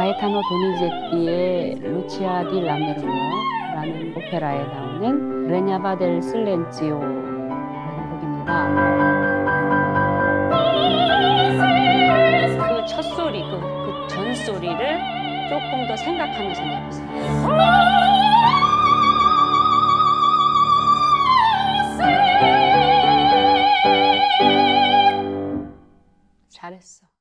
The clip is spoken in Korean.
가에타노 도니제티의 루치아 디 라메르노라는 오페라에 나오는 레냐바 델 실렌지오라는 곡입니다. 그 첫 소리, 그 전소리를 조금 더 생각하면서 내보세요. 잘했어.